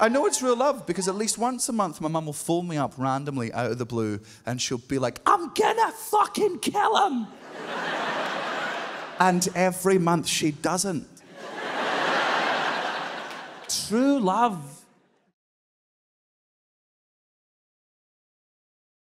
I know it's real love because at least once a month my mum will phone me up randomly out of the blue and she'll be like, I'm gonna fucking kill him. And every month she doesn't. True love